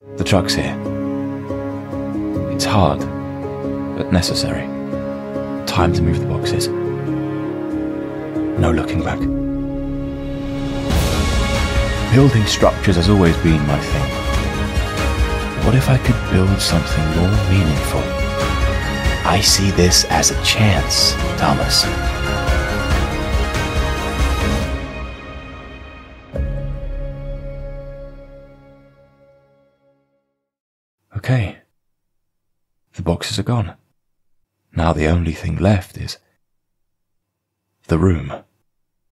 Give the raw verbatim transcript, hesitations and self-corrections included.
The truck's here. It's hard, but necessary. Time to move the boxes. No looking back. Building structures has always been my thing. What if I could build something more meaningful? I see this as a chance, Thomas. Okay. The boxes are gone. Now the only thing left is the room.